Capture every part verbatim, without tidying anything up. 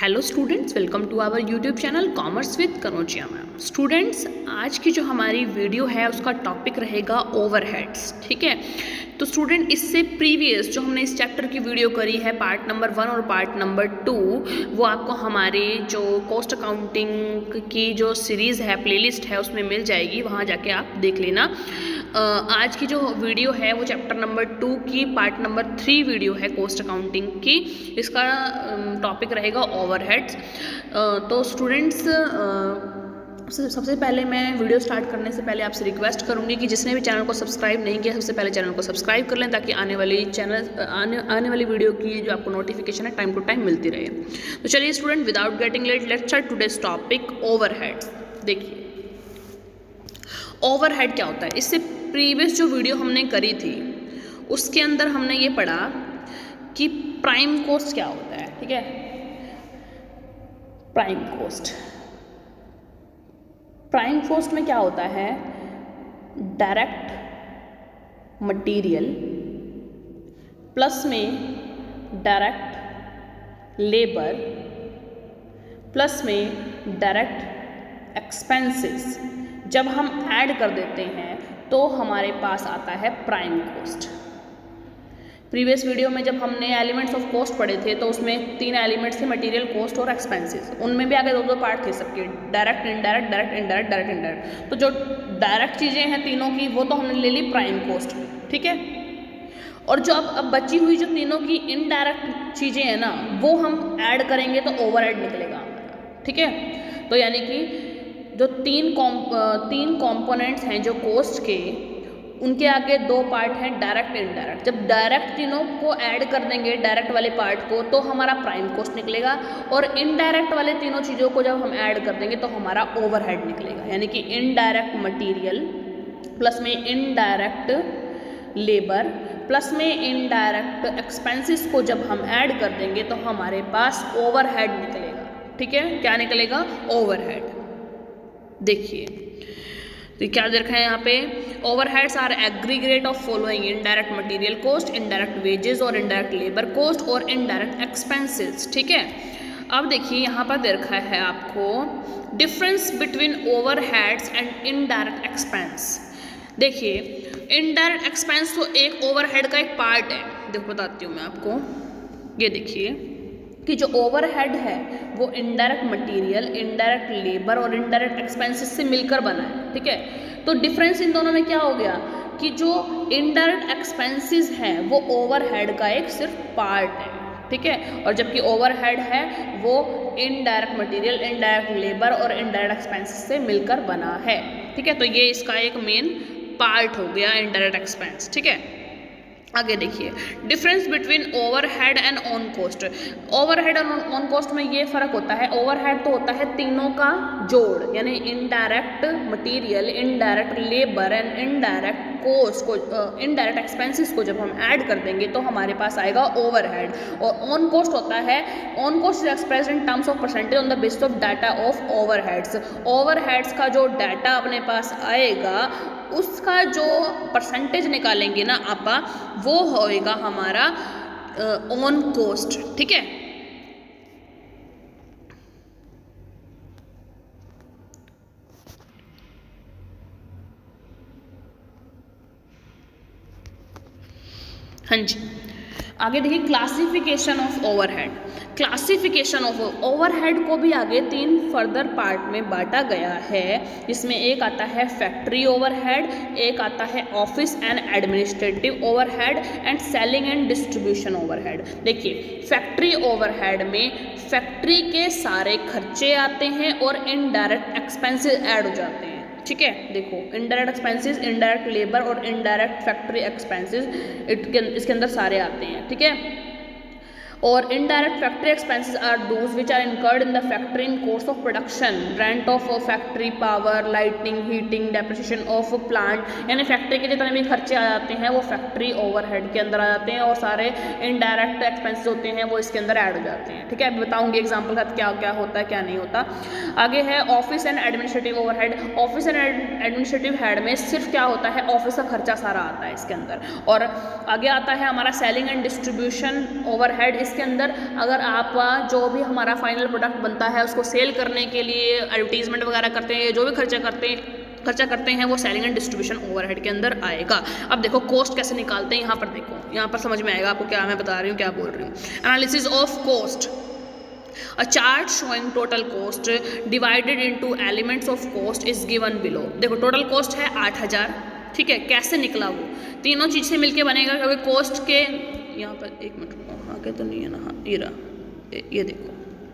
Hello students, welcome to our YouTube channel commerce with Kanaujia ma'am. Students, आज की जो हमारी वीडियो है उसका टॉपिक रहेगा ओवरहेड्स। ठीक है, तो स्टूडेंट इससे प्रीवियस जो हमने इस चैप्टर की वीडियो करी है पार्ट नंबर वन और पार्ट नंबर टू, वो आपको हमारे जो कॉस्ट अकाउंटिंग की जो सीरीज़ है, प्लेलिस्ट है, उसमें मिल जाएगी, वहाँ जाके आप देख लेना। आज की जो वीडियो है वो चैप्टर नंबर टू की पार्ट नंबर थ्री वीडियो है कॉस्ट अकाउंटिंग की। इसका टॉपिक रहेगा ओवरहेड्स। तो स्टूडेंट्स, सबसे पहले मैं वीडियो स्टार्ट करने से पहले आपसे रिक्वेस्ट करूंगी कि जिसने भी चैनल को सब्सक्राइब नहीं किया सबसे पहले चैनल को सब्सक्राइब कर लें, ताकि आने वाली चैनल आने आने वाली वीडियो की जो आपको नोटिफिकेशन है टाइम टू टाइम मिलती रहे। तो चलिए student, without getting late, let's start today's topic overheads. देखिए, ओवरहेड क्या होता है। इससे प्रीवियस जो वीडियो हमने करी थी उसके अंदर हमने ये पढ़ा कि प्राइम कॉस्ट क्या होता है। ठीक है, प्राइम कॉस्ट प्राइम कॉस्ट में क्या होता है, डायरेक्ट मटेरियल प्लस में डायरेक्ट लेबर प्लस में डायरेक्ट एक्सपेंसेस जब हम ऐड कर देते हैं तो हमारे पास आता है प्राइम कॉस्ट। प्रीवियस वीडियो में जब हमने एलिमेंट्स ऑफ कॉस्ट पढ़े थे तो उसमें तीन एलिमेंट्स थे, मटेरियल, कॉस्ट और एक्सपेंसेस। उनमें भी आगे दो दो पार्ट थे सबके, direct, indirect, direct, indirect, direct, indirect. तो जो डायरेक्ट चीज़ें हैं तीनों की, वो तो हमने ले ली प्राइम कॉस्ट। ठीक है, और जो अब अब बची हुई जो तीनों की इनडायरेक्ट चीज़ें हैं ना, वो हम ऐड करेंगे तो ओवरहेड निकलेगा हमारा। ठीक है, तो यानी कि जो तीन कॉम तीन कॉम्पोनेंट्स हैं जो कॉस्ट के, उनके आगे दो पार्ट हैं, डायरेक्ट, इनडायरेक्ट। जब डायरेक्ट तीनों को ऐड कर देंगे, डायरेक्ट वाले पार्ट को, तो हमारा प्राइम कॉस्ट निकलेगा, और इनडायरेक्ट वाले तीनों चीज़ों को जब हम ऐड कर देंगे तो हमारा ओवरहेड निकलेगा। यानी कि इनडायरेक्ट मटेरियल प्लस में इनडायरेक्ट लेबर प्लस में इनडायरेक्ट एक्सपेंसेस को जब हम ऐड कर देंगे तो हमारे पास ओवरहेड निकलेगा। ठीक है, क्या निकलेगा, ओवरहेड। देखिए, तो क्या दे रखा है यहाँ पे, overheads are aggregate of following indirect material cost, indirect wages और इनडायरेक्ट लेबर कॉस्ट और इनडायरेक्ट एक्सपेंसेस। ठीक है, अब देखिए यहाँ पर दे रखा है आपको difference between overheads and indirect expense. देखिए, इनडायरेक्ट एक्सपेंस तो एक ओवरहेड का एक पार्ट है। देखो बताती हूँ मैं आपको, ये देखिए कि जो ओवरहेड है वो इनडायरेक्ट मटेरियल, इनडायरेक्ट लेबर और इनडायरेक्ट एक्सपेंसेस से मिलकर बना है। ठीक है, तो डिफरेंस इन दोनों में क्या हो गया कि जो इनडायरेक्ट एक्सपेंसेस हैं वो ओवरहेड का एक सिर्फ पार्ट है। ठीक है, और जबकि ओवरहेड है वो इनडायरेक्ट मटेरियल, इनडायरेक्ट लेबर और इनडायरेक्ट एक्सपेंसेस से मिलकर बना है। ठीक है, तो ये इसका एक मेन पार्ट हो गया इनडायरेक्ट एक्सपेंस। ठीक है, आगे देखिए, difference between overhead and on cost. Overhead और ऑन कॉस्ट में ये फर्क होता है, ओवरहेड तो होता है तीनों का जोड़, यानी indirect material, indirect labour and indirect cost को, इनडायरेक्ट एक्सपेंसेस को जब हम ऐड कर देंगे तो हमारे पास आएगा ओवरहेड। और ऑन कॉस्ट होता है, on cost is expressed in terms of percentage on the basis of data of overheads. Overheads का जो डाटा अपने पास आएगा उसका जो परसेंटेज निकालेंगे ना आपा, वो होएगा हमारा ऑन कॉस्ट। ठीक है, हाँ जी। आगे देखिए, classification of overhead. Classification of overhead को भी आगे तीन फर्दर पार्ट में बांटा गया है, जिसमें एक आता है फैक्ट्री ओवरहेड, एक आता है office and administrative overhead and selling and distribution overhead. देखिए, फैक्ट्री ओवरहेड में फैक्ट्री के सारे खर्चे आते हैं और इनडायरेक्ट एक्सपेंसेस ऐड हो जाते हैं। ठीक है, देखो, इनडायरेक्ट एक्सपेंसेस, इनडायरेक्ट लेबर और इनडायरेक्ट फैक्ट्री एक्सपेंसेस इसके अंदर सारे आते हैं। ठीक है, और indirect factory expenses are those which are incurred in the factory in course of production, rent of factory, power, lighting, heating, depreciation of plant. यानी फैक्ट्री के जितने भी खर्चे आ जाते हैं वो फैक्ट्री ओवरहेड के अंदर आ जाते हैं, और सारे इनडायरेक्ट एक्सपेंसेस होते हैं वो इसके अंदर ऐड हो जाते हैं। ठीक है, बताऊंगी एग्जाम्पल का क्या क्या होता है क्या नहीं होता। आगे है office and administrative overhead. Office and administrative head में सिर्फ क्या होता है, ऑफिस का खर्चा सारा आता है इसके अंदर। और आगे आता है हमारा selling and distribution overhead. Overheads के अंदर अगर आप जो भी हमारा फाइनल प्रोडक्ट बनता है उसको सेल करने के लिए एडवर्टीजमेंट वगैरह करते हैं, जो भी खर्चा करते हैं खर्चा करते हैं वो सेलिंग एंड डिस्ट्रीब्यूशन ओवरहेड के अंदर आएगा। अब देखो कॉस्ट कैसे निकालते हैं, यहाँ पर देखो, यहाँ पर समझ में आएगा आपको क्या मैं बता रही हूँ, क्या बोल रही हूँ। Analysis of cost, a chart showing total cost divided into elements of cost is given below. देखो टोटल कॉस्ट है आठ हज़ार, ठीक है, कैसे निकला वो, तीनों चीज़ से मिलके बनेगा, क्योंकि कॉस्ट के यहाँ पर एक मिनट आगे तो नहीं है ना, हाँ ये रहा, ये देखो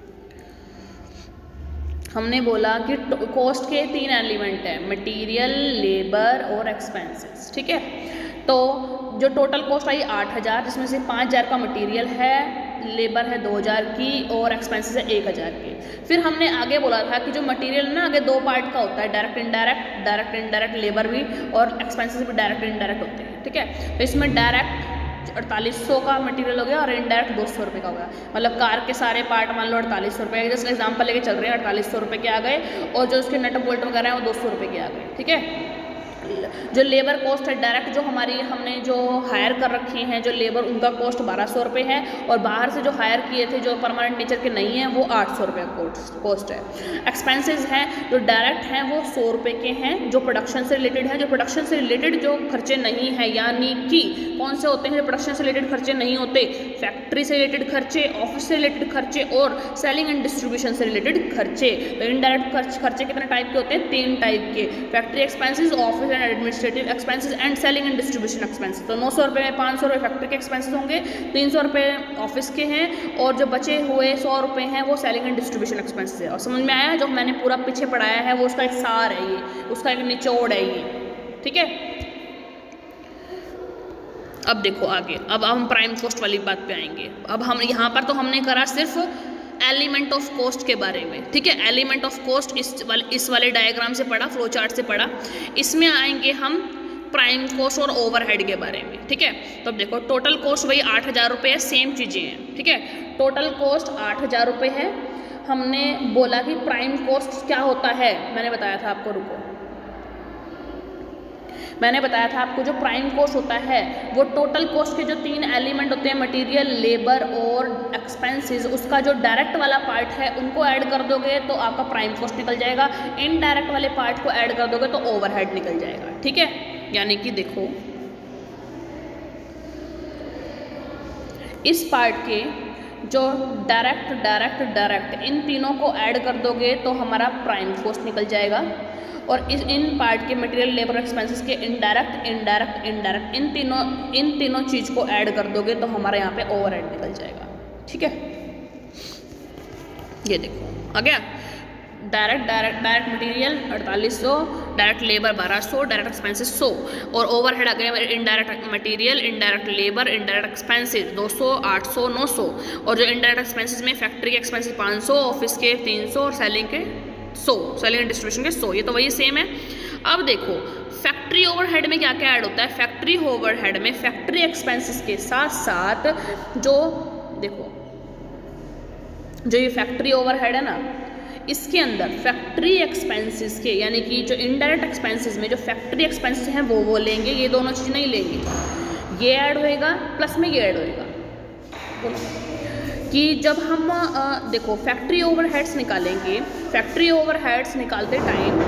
हमने बोला कि कॉस्ट के तीन एलिमेंट है, मटेरियल, लेबर और एक्सपेंसेस, ठीक है। तो जो टोटल कॉस्ट आई आठ हज़ार, जिसमें से पाँच हज़ार का मटेरियल है, लेबर है दो हज़ार की और एक्सपेंसेस है एक हज़ार की। फिर हमने आगे बोला था कि जो मटेरियल ना आगे दो पार्ट का होता है, direct indirect, direct indirect labour भी और एक्सपेंसेस भी डायरेक्ट इनडायरेक्ट होते हैं, ठीक है। तो इसमें डायरेक्ट अड़तालीस सौ का मटेरियल हो गया और इनडायरेक्ट दो सौ रुपये का हो गया, मतलब कार के सारे पार्ट मान लो अड़तालीस सौ रुपये, जैसे एग्जाम्पल लेके चल रहे हैं, अड़तालीस सौ रुपये के आ गए और जो उसके नट बोल्ट वगैरह हैं वो दो सौ रुपये के आ गए, ठीक है। जो लेबर कॉस्ट है डायरेक्ट, जो हमारी हमने जो हायर कर रखी हैं जो लेबर, उनका कॉस्ट बारह सौ रुपये है और बाहर से जो हायर किए थे जो परमानेंट नेचर के नहीं हैं वो आठ सौ रुपये कॉस्ट है। एक्सपेंसेस हैं जो डायरेक्ट हैं वो सौ रुपये के हैं, जो प्रोडक्शन से रिलेटेड हैं, जो प्रोडक्शन से रिलेटेड जो खर्चे नहीं हैं, यानी कि कौन से होते हैं जो प्रोडक्शन से रिलेटेड खर्चे नहीं होते, फैक्ट्री से रिलेटेड खर्चे, ऑफिस से रिलेटेड खर्चे और सेलिंग एंड डिस्ट्रीब्यूशन से रिलेटेड खर्चे। तो इनडायरेक्ट खर्च खर्चे कितने टाइप के होते हैं, तीन टाइप के, factory expenses, office and administrative expenses and selling and distribution expenses. तो नौ सौ रुपये में पाँच सौ रुपये फैक्ट्री के एक्सपेंसेस होंगे, तीन सौ रुपये ऑफिस के हैं और जो बचे हुए सौ रुपये हैं वो सेलिंग एंड डिस्ट्रीब्यूशन एक्सपेंसेस है। और समझ में आया, जो मैंने पूरा पीछे पढ़ाया है वो उसका एक सार है, ये उसका एक निचोड़ है ये, ठीक है। अब देखो आगे, अब हम प्राइम कॉस्ट वाली बात पे आएंगे। अब हम यहाँ पर तो हमने करा सिर्फ एलिमेंट ऑफ कॉस्ट के बारे में, ठीक है, एलिमेंट ऑफ कॉस्ट इस वाले इस वाले डायग्राम से पढ़ा, फ्लो चार्ट से पढ़ा। इसमें आएंगे हम प्राइम कॉस्ट और ओवरहेड के बारे में, ठीक है। तो अब देखो टोटल कॉस्ट वही आठ हज़ार रुपये है, सेम चीज़ें हैं, ठीक है। टोटल कॉस्ट आठ हज़ार रुपये है। हमने बोला कि प्राइम कॉस्ट क्या होता है, मैंने बताया था आपको, रुको मैंने बताया था आपको, जो प्राइम कॉस्ट होता है वो टोटल कॉस्ट के जो तीन एलिमेंट होते हैं, मटेरियल, लेबर और एक्सपेंसेस, उसका जो डायरेक्ट वाला पार्ट है उनको ऐड कर दोगे तो आपका प्राइम कॉस्ट निकल जाएगा, इनडायरेक्ट वाले पार्ट को ऐड कर दोगे तो ओवरहेड निकल जाएगा, ठीक है। यानी कि देखो इस पार्ट के जो डायरेक्ट डायरेक्ट डायरेक्ट इन तीनों को ऐड कर दोगे तो हमारा प्राइम कॉस्ट निकल जाएगा, और इस इन पार्ट के मटेरियल, लेबर, एक्सपेंसेस के इनडायरेक्ट इनडायरेक्ट इनडायरेक्ट इन तीनों इन तीनों चीज़ को ऐड कर दोगे तो हमारे यहाँ पे ओवरहेड निकल जाएगा, ठीक है। ये देखो आ गया, डायरेक्ट डायरेक्ट डायरेक्ट मटेरियल अड़तालीस सौ, डायरेक्ट लेबर बारह सौ, डायरेक्ट एक्सपेंसेस सौ, और ओवरहेड आ गया indirect material, indirect labour, indirect expenses दो सौ, आठ सौ, नौ सौ, और जो इनडायरेक्ट एक्सपेंसेस में फैक्ट्री के एक्सपेंसेस पाँच सौ, ऑफिस के तीन सौ और सेलिंग के सौ, सेलिंग एंड डिस्ट्रीब्यूशन के सौ, ये तो वही सेम है। अब देखो फैक्ट्री ओवरहेड में क्या क्या ऐड होता है, फैक्ट्री ओवरहेड में फैक्ट्री एक्सपेंसेस के साथ साथ जो देखो जो ये फैक्ट्री ओवरहेड है ना, इसके अंदर फैक्ट्री एक्सपेंसेस के, यानी कि जो इनडायरेक्ट एक्सपेंसेस में जो फैक्ट्री एक्सपेंसेस हैं वो वो लेंगे, ये दोनों चीज़ नहीं लेंगे, ये ऐड होएगा प्लस में ये ऐड होएगा। कि जब हम आ, देखो फैक्ट्री ओवरहेड्स निकालेंगे, फैक्ट्री ओवरहेड्स निकालते टाइम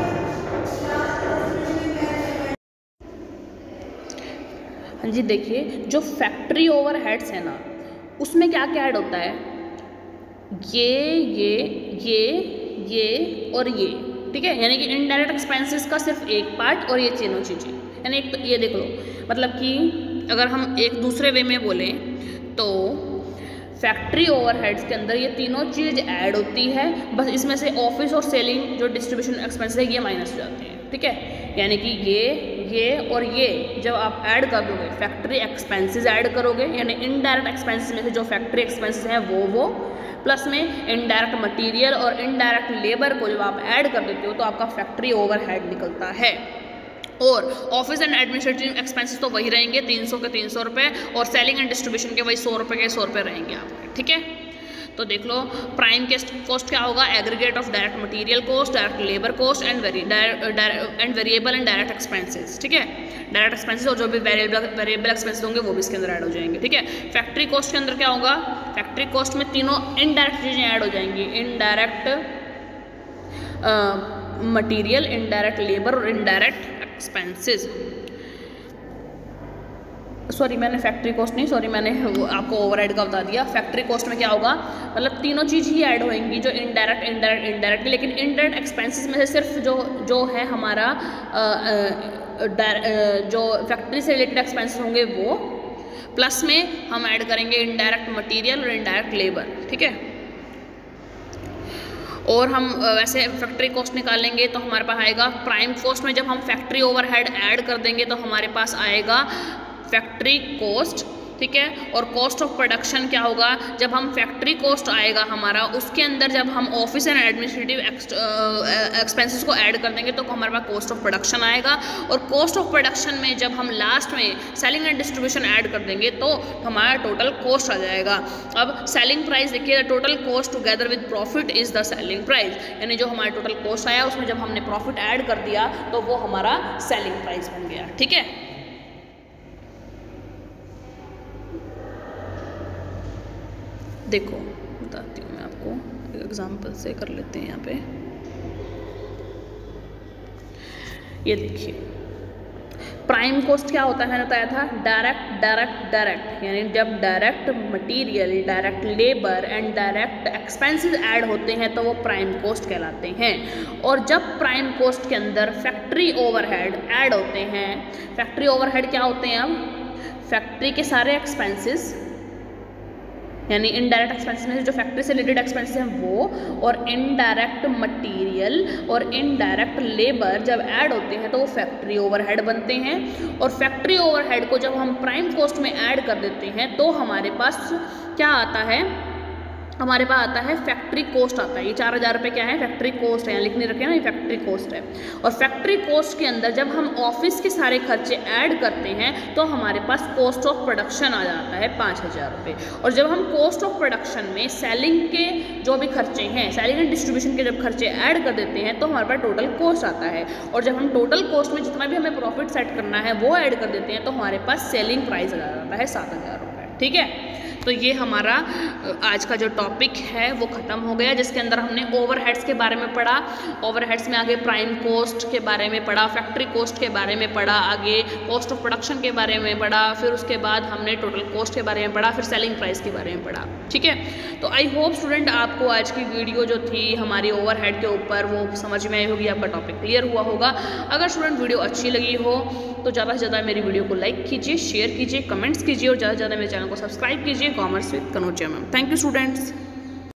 हाँ जी देखिए, जो फैक्ट्री ओवरहेड्स है ना उसमें क्या क्या ऐड होता है, ये ये ये ये और ये, ठीक है। यानी कि इनडायरेक्ट एक्सपेंसेस का सिर्फ एक पार्ट और ये तीनों चीज़ें, यानी एक तो ये देख लो, मतलब कि अगर हम एक दूसरे वे में बोलें तो फैक्ट्री ओवरहेड्स के अंदर ये तीनों चीज़ ऐड होती है, बस इसमें से ऑफिस और सेलिंग जो डिस्ट्रीब्यूशन एक्सपेंसेस है ये माइनस हो जाते हैं, ठीक है। यानी कि ये ये और ये जब आप ऐड कर दोगे, फैक्ट्री एक्सपेंसेस ऐड करोगे, यानी इनडायरेक्ट एक्सपेंसेस में से जो फैक्ट्री एक्सपेंसेस हैं वो वो प्लस में इनडायरेक्ट मटेरियल और इनडायरेक्ट लेबर को जब आप ऐड कर देते हो तो आपका फैक्ट्री ओवरहेड निकलता है। और ऑफिस एंड एडमिनिस्ट्रेटिव एक्सपेंसेस तो वही रहेंगे, तीन सौ के तीन सौ रुपये, और सेलिंग एंड डिस्ट्रीब्यूशन के वही सौ रुपये के सौ रुपये रहेंगे आपके, ठीक है। तो देख लो प्राइम कॉस्ट क्या होगा, aggregate of direct material cost, direct labour cost and and variable and direct expenses, ठीक है। डायरेक्ट एक्सपेंसेस और जो भी वेरिएबल वेरिएबल एक्सपेंसेस होंगे वो भी इसके अंदर ऐड हो जाएंगे, ठीक है। फैक्ट्री कॉस्ट के अंदर क्या होगा, फैक्ट्री कॉस्ट में तीनों इनडायरेक्ट चीज़ें ऐड हो जाएंगी, इनडायरेक्ट मटेरियल, इनडायरेक्ट लेबर और इनडायरेक्ट एक्सपेंसेस। सॉरी मैंने फैक्ट्री कॉस्ट नहीं, सॉरी मैंने आपको ओवरहेड का बता दिया। फैक्ट्री कॉस्ट में क्या होगा, मतलब तीनों चीज़ ही ऐड होएंगी, जो इनडायरेक्ट इनडायरेक्ट इनडायरेक्ट लेकिन इनडायरेक्ट एक्सपेंसेस में से सिर्फ जो जो है हमारा आ, आ, जो फैक्ट्री से रिलेटेड एक्सपेंसेस होंगे वो, प्लस में हम ऐड करेंगे इनडायरेक्ट मटेरियल और इनडायरेक्ट लेबर, ठीक है। और हम वैसे फैक्ट्री कॉस्ट निकालेंगे तो हमारे पास आएगा प्राइम कॉस्ट में जब हम फैक्ट्री ओवरहेड ऐड कर देंगे तो हमारे पास आएगा फैक्ट्री कॉस्ट, ठीक है। और कॉस्ट ऑफ प्रोडक्शन क्या होगा, जब हम फैक्ट्री कॉस्ट आएगा हमारा, उसके अंदर जब हम ऑफिस एंड एडमिनिस्ट्रेटिव एक्सपेंसेस को ऐड कर देंगे तो हमारे पास कॉस्ट ऑफ प्रोडक्शन आएगा। और कॉस्ट ऑफ प्रोडक्शन में जब हम लास्ट में सेलिंग एंड डिस्ट्रीब्यूशन ऐड कर देंगे तो हमारा टोटल कॉस्ट आ जाएगा। अब सेलिंग प्राइस देखिए, total cost together with profit is the selling price, यानी जो हमारा टोटल कॉस्ट आया उसमें जब हमने प्रॉफिट ऐड कर दिया तो वो हमारा सेलिंग प्राइस बन गया, ठीक है। देखो बताती हूँ मैं आपको, एक एग्जांपल से कर लेते हैं यहाँ पे। ये देखिए प्राइम कॉस्ट क्या होता है, बताया था डायरेक्ट डायरेक्ट डायरेक्ट, यानी जब direct material, direct labour and direct expenses add होते हैं तो वो प्राइम कॉस्ट कहलाते हैं। और जब प्राइम कॉस्ट के अंदर फैक्ट्री ओवरहेड ऐड होते हैं, फैक्ट्री ओवरहेड क्या होते हैं, अब फैक्ट्री के सारे एक्सपेंसेस यानी इनडायरेक्ट एक्सपेंसेस में जो फैक्ट्री से रिलेटेड एक्सपेंसेस हैं वो, और इनडायरेक्ट मटेरियल और इनडायरेक्ट लेबर जब ऐड होते हैं तो वो फैक्ट्री ओवरहेड बनते हैं। और फैक्ट्री ओवरहेड को जब हम प्राइम कॉस्ट में ऐड कर देते हैं तो हमारे पास क्या आता है, हमारे पास आता है फैक्ट्री कॉस्ट आता है। ये चार हज़ार रुपये क्या है, फैक्ट्री कॉस्ट है, यहाँ लिखने रखे ना, ये फैक्ट्री कॉस्ट है। और फैक्ट्री कॉस्ट के अंदर जब हम ऑफिस के सारे खर्चे ऐड करते हैं तो हमारे पास कॉस्ट ऑफ प्रोडक्शन आ जाता है पाँच हज़ार रुपये। और जब हम कॉस्ट ऑफ प्रोडक्शन में सेलिंग के जो भी खर्चे हैं, सेलिंग एंड डिस्ट्रीब्यूशन के जब खर्चे ऐड कर देते हैं तो हमारे पास टोटल कॉस्ट आता है। और जब हम टोटल कॉस्ट में जितना भी हमें प्रॉफिट सेट करना है वो ऐड कर देते हैं तो हमारे पास सेलिंग प्राइस आ जाता है सात हज़ार रुपये, ठीक है। तो ये हमारा आज का जो टॉपिक है वो ख़त्म हो गया, जिसके अंदर हमने ओवरहेड्स के बारे में पढ़ा। ओवरहेड्स में आगे प्राइम कॉस्ट के बारे में पढ़ा, फैक्ट्री कॉस्ट के बारे में पढ़ा, आगे कॉस्ट ऑफ प्रोडक्शन के बारे में पढ़ा, फिर उसके बाद हमने टोटल कॉस्ट के बारे में पढ़ा, फिर सेलिंग प्राइस के बारे में पढ़ा, ठीक है। तो आई होप स्टूडेंट आपको आज की वीडियो जो थी हमारी ओवरहेड के ऊपर वो समझ में आई होगी, आपका टॉपिक क्लियर हुआ होगा। अगर स्टूडेंट वीडियो अच्छी लगी हो तो ज़्यादा से ज़्यादा मेरी वीडियो को लाइक कीजिए, शेयर कीजिए, कमेंट्स कीजिए और ज़्यादा से ज़्यादा मेरे चैनल को सब्सक्राइब कीजिए, commerce with Kanojia ma'am. Thank you students.